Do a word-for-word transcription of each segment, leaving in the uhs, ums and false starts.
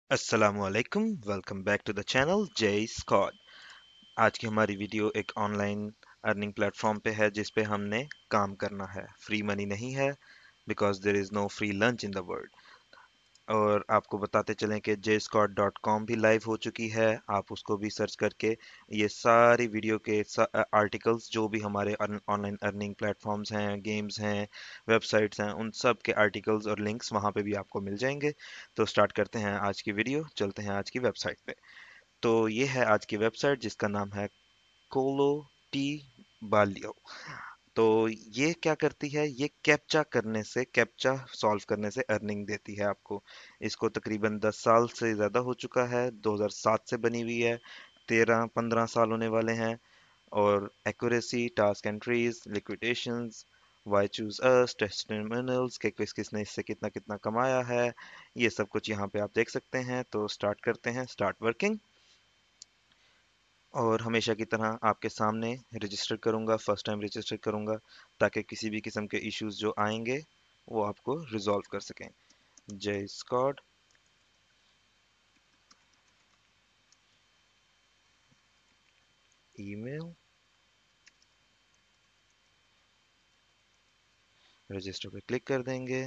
असलकुम welcome back to the channel Jay Scott. आज की हमारी वीडियो एक ऑनलाइन अर्निंग प्लेटफॉर्म पे है जिस पे हमने काम करना है। फ्री मनी नहीं है, because there is no free lunch in the world. और आपको बताते चलें कि जे स्कॉट डॉट कॉम भी लाइव हो चुकी है। आप उसको भी सर्च करके ये सारी वीडियो के आर्टिकल्स जो भी हमारे ऑनलाइन अर्निंग प्लेटफॉर्म्स हैं, गेम्स हैं, वेबसाइट्स हैं, उन सब के आर्टिकल्स और लिंक्स वहाँ पे भी आपको मिल जाएंगे। तो स्टार्ट करते हैं आज की वीडियो, चलते हैं आज की वेबसाइट पे। तो ये है आज की वेबसाइट जिसका नाम है कोलो टी बालियो। तो ये क्या करती है, ये कैप्चा करने से कैप्चा सॉल्व करने से अर्निंग देती है आपको। इसको तकरीबन दस साल से ज़्यादा हो चुका है, दो हज़ार सात से बनी हुई है, तेरह पंद्रह साल होने वाले हैं। और accuracy, task entries, liquidations, why choose us, testimonials के किस किसने इससे कितना कितना कमाया है, ये सब कुछ यहाँ पे आप देख सकते हैं। तो स्टार्ट करते हैं, स्टार्ट वर्किंग। और हमेशा की तरह आपके सामने रजिस्टर करूंगा, फर्स्ट टाइम रजिस्टर करूंगा, ताकि किसी भी किस्म के इश्यूज जो आएंगे वो आपको रिजॉल्व कर सकें। जय स्कॉड, ईमेल, रजिस्टर पे क्लिक कर देंगे।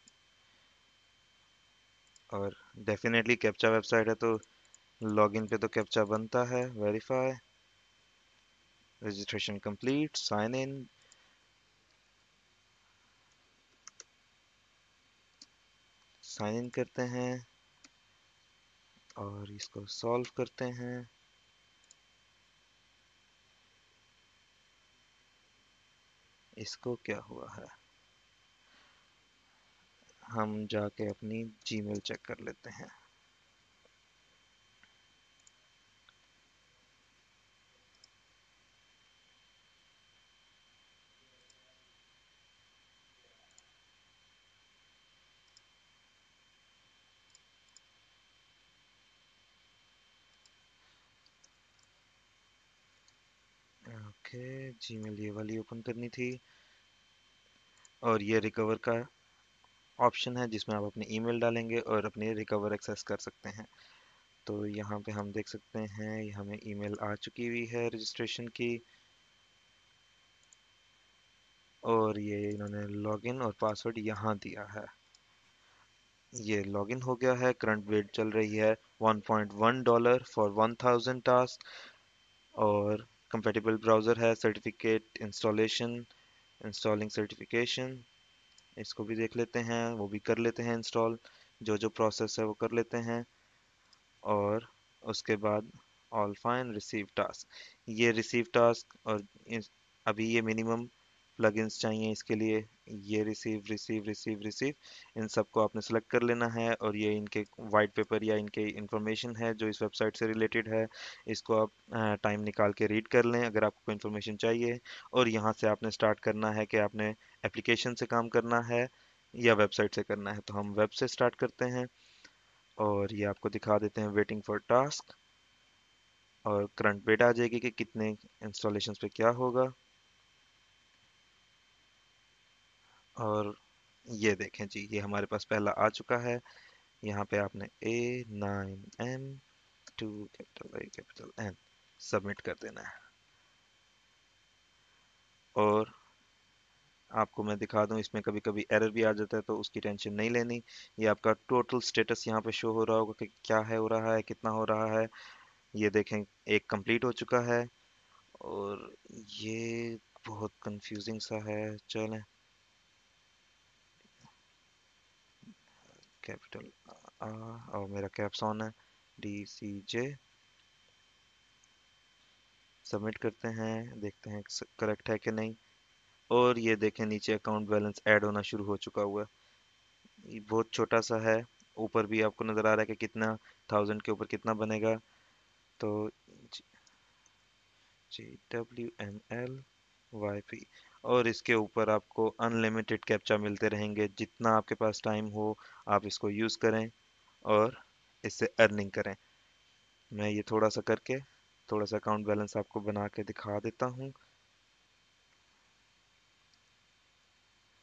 और डेफिनेटली कैप्चा वेबसाइट है तो लॉगिन पे तो कैप्चा बनता है। Verify, registration complete, sign in. Sign in करते हैं और इसको सॉल्व करते हैं। इसको क्या हुआ है, हम जाके अपनी जीमेल चेक कर लेते हैं। ओके, जीमेल ये वाली ओपन करनी थी। और ये रिकवर का ऑप्शन है जिसमें आप अपनी ईमेल डालेंगे और अपनी रिकवर एक्सेस कर सकते हैं। तो यहाँ पे हम देख सकते हैं ये हमें ईमेल आ चुकी हुई है रजिस्ट्रेशन की। और ये इन्होंने लॉगिन और पासवर्ड यहाँ दिया है। ये लॉगिन हो गया है। करंट वेट चल रही है one point one dollar for one thousand task. और कंपेटिबल ब्राउज़र है, सर्टिफिकेट इंस्टॉलेशन, इंस्टॉलिंग सर्टिफिकेशन। इसको भी देख लेते हैं, वो भी कर लेते हैं इंस्टॉल। जो जो प्रोसेस है वो कर लेते हैं। और उसके बाद ऑल फाइन, रिसीव टास्क। ये रिसीव टास्क और इस, अभी ये मिनिमम प्लगइन्स चाहिए इसके लिए। ये रिसीव रिसीव रिसीव रिसीव, इन सबको आपने सेलेक्ट कर लेना है। और ये इनके वाइट पेपर या इनके इंफॉर्मेशन है जो इस वेबसाइट से रिलेटेड है। इसको आप टाइम निकाल के रीड कर लें अगर आपको इंफॉर्मेशन चाहिए। और यहाँ से आपने स्टार्ट करना है कि आपने एप्लीकेशन से काम करना है या वेबसाइट से करना है। तो हम वेब से स्टार्ट करते हैं। और ये आपको दिखा देते हैं वेटिंग फॉर टास्क। और करंट वेट आ जाएगी कि कितने इंस्टॉलेशंस पे क्या होगा। और ये देखें जी, ये हमारे पास पहला आ चुका है। यहाँ पे आपने A nine M two capital A capital N submit कर देना है। और आपको मैं दिखा दूं, इसमें कभी कभी एरर भी आ जाता है तो उसकी टेंशन नहीं लेनी। ये आपका टोटल स्टेटस यहाँ पे शो हो रहा होगा कि क्या है, हो रहा है, कितना हो रहा है। ये देखें, एक कंप्लीट हो चुका है। और ये बहुत कंफ्यूजिंग सा है, चलें। कैपिटल आ, और मेरा कैप्स ऑन है, डी सी जे। सबमिट करते हैं, देखते हैं करेक्ट है कि नहीं। और ये देखें नीचे अकाउंट बैलेंस ऐड होना शुरू हो चुका हुआ है। ये बहुत छोटा सा है। ऊपर भी आपको नज़र आ रहा है कि कितना, थाउजेंड के ऊपर कितना बनेगा। तो G W M L Y P. और इसके ऊपर आपको अनलिमिटेड कैप्चा मिलते रहेंगे, जितना आपके पास टाइम हो आप इसको यूज़ करें और इससे अर्निंग करें। मैं ये थोड़ा सा करके थोड़ा सा अकाउंट बैलेंस आपको बना के दिखा देता हूँ।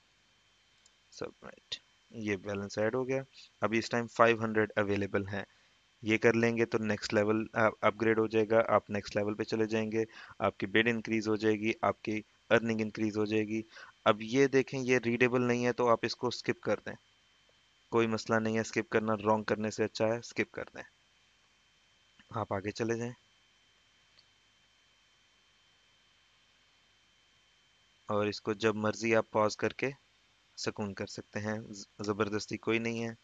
सबमिट, ये बैलेंस ऐड हो गया। अभी इस टाइम फाइव हंड्रेड अवेलेबल हैं। ये कर लेंगे तो नेक्स्ट लेवल अपग्रेड हो जाएगा, आप नेक्स्ट लेवल पे चले जाएंगे, आपकी बिड इंक्रीज हो जाएगी, आपकी अर्निंग इंक्रीज हो जाएगी। अब ये देखें, ये रीडेबल नहीं है तो आप इसको स्किप कर दें, कोई मसला नहीं है, स्किप करना रॉन्ग करने से अच्छा है, स्किप कर दें। आप आगे चले जाएं और इसको जब मर्जी आप पॉज करके सुकून कर सकते हैं, ज- जबरदस्ती कोई नहीं है।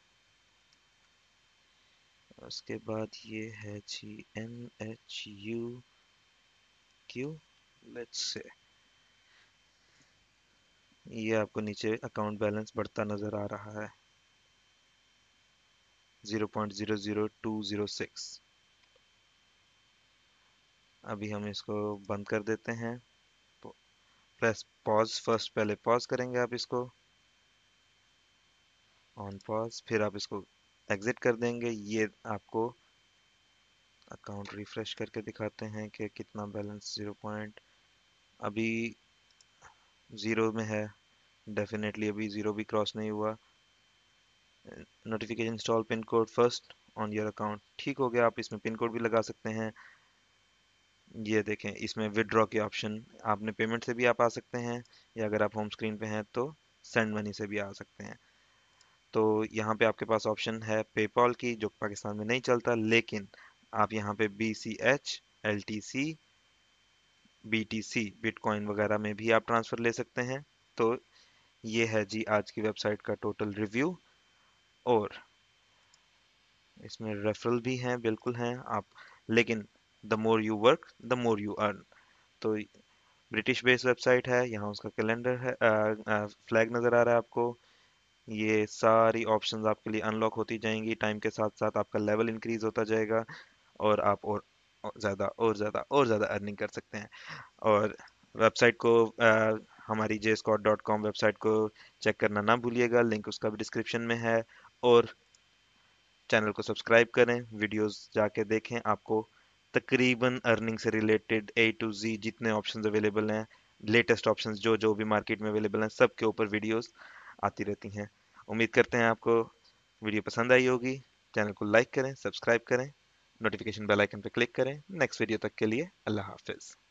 उसके बाद ये है G N H U Q, let's say ये आपको नीचे अकाउंट बैलेंस बढ़ता नजर आ रहा है, zero point zero zero two zero six. अभी हम इसको बंद कर देते हैं। प्रेस पॉज, फर्स्ट पहले पॉज करेंगे आप इसको, ऑन पॉज, फिर आप इसको एग्जिट कर देंगे। ये आपको अकाउंट रिफ्रेश करके दिखाते हैं कि कितना बैलेंस, जीरो पॉइंट अभी जीरो में है, डेफिनेटली अभी जीरो भी क्रॉस नहीं हुआ। Notification install pin code first on your account, ठीक हो गया। आप इसमें पिन कोड भी लगा सकते हैं। ये देखें, इसमें विदड्रॉ के ऑप्शन, आपने पेमेंट से भी आप आ सकते हैं, या अगर आप होम स्क्रीन पे हैं तो सेंड मनी से भी आ सकते हैं। तो यहाँ पे आपके पास ऑप्शन है पेपॉल की, जो पाकिस्तान में नहीं चलता, लेकिन आप यहाँ पे B C H, L T C, B T C, bitcoin वगैरह में भी आप ट्रांसफर ले सकते हैं। तो ये है जी आज की वेबसाइट का टोटल रिव्यू। और इसमें रेफरल भी हैं, बिल्कुल हैं आप, लेकिन the more you work the more you earn. तो ब्रिटिश बेस्ड वेबसाइट है, यहाँ उसका कैलेंडर है, फ्लैग नज़र आ रहा है आपको। ये सारी ऑप्शंस आपके लिए अनलॉक होती जाएंगी, टाइम के साथ साथ आपका लेवल इंक्रीज होता जाएगा, और आप और और ज़्यादा और ज़्यादा और ज़्यादा अर्निंग कर सकते हैं। और वेबसाइट को अ, हमारी J Scott dot com website को चेक करना ना भूलिएगा, लिंक उसका भी डिस्क्रिप्शन में है। और चैनल को सब्सक्राइब करें, वीडियोस जाके देखें, आपको तकरीबन अर्निंग से रिलेटेड ए टू जी जितने ऑप्शंस अवेलेबल हैं, लेटेस्ट ऑप्शंस जो जो भी मार्केट में अवेलेबल हैं, सब के ऊपर वीडियोस आती रहती हैं। उम्मीद करते हैं आपको वीडियो पसंद आई होगी। चैनल को लाइक करें, सब्सक्राइब करें, नोटिफिकेशन बेल आइकन पर क्लिक करें। नेक्स्ट वीडियो तक के लिए अल्लाह हाफिज़।